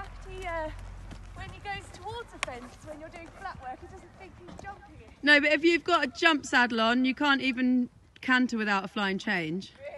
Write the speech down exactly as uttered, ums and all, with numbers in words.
fact, he, uh, when he goes towards a fence, when you're doing flat work, he doesn't think he's jumping it. No, but if you've got a jump saddle on, you can't even canter without a flying change.